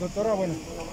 Doctora, bueno,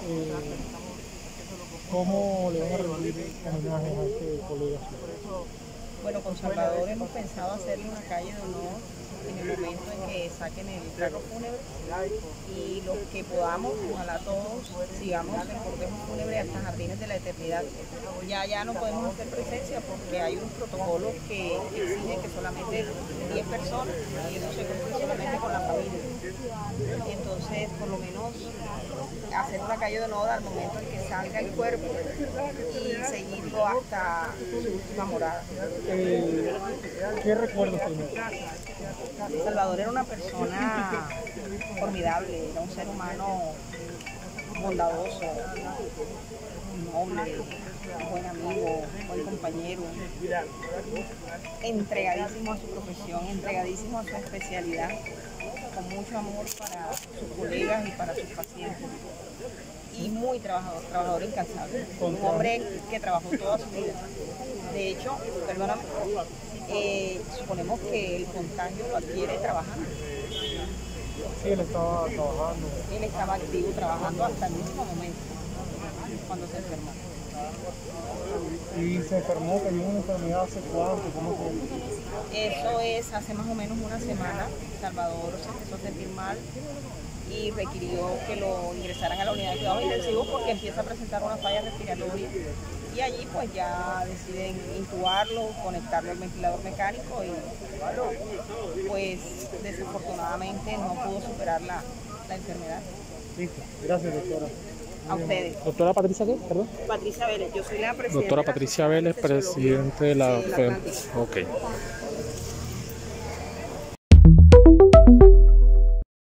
¿cómo le van a rendir homenaje a este colega suyo? Bueno, con Salvador hemos pensado hacerle una calle de honor en el momento en que saquen el carro fúnebre, y los que podamos, ojalá todos sigamos el cortejo fúnebre hasta Jardines de la Eternidad. Ya no podemos hacer presencia porque hay unos protocolos que exigen que solamente 10 personas, y eso se cumple solamente con la familia. Entonces, por lo menos hacer una calle de honor al momento en que salga el cuerpo y seguirlo hasta su última morada. ¿Qué recuerdos tiene? Salvador era una persona formidable, era un ser humano bondadoso, noble, buen amigo, buen compañero, entregadísimo a su profesión, entregadísimo a su especialidad, con mucho amor para sus colegas y para sus pacientes. Y muy trabajador incansable, un hombre que trabajó toda su vida. De hecho, perdóname, suponemos que el contagio lo adquiere trabajando. Sí, él estaba trabajando. Él estaba activo, trabajando hasta el último momento, cuando se enfermó. Y se enfermó, tenía una enfermedad hace cuánto, ¿cómo fue? Eso es hace más o menos una semana. Salvador se empezó a sentir mal y requirió que lo ingresaran a la unidad de cuidados intensivos porque empieza a presentar una falla respiratoria, y allí pues ya deciden intubarlo, conectarlo al ventilador mecánico, y pues desafortunadamente no pudo superar la enfermedad. Listo, gracias doctora. A ustedes. Doctora Patricia, ¿qué? Perdón. Patricia Vélez, yo soy la presidenta. Doctora Patricia Vélez, presidente de la FEM. Ok.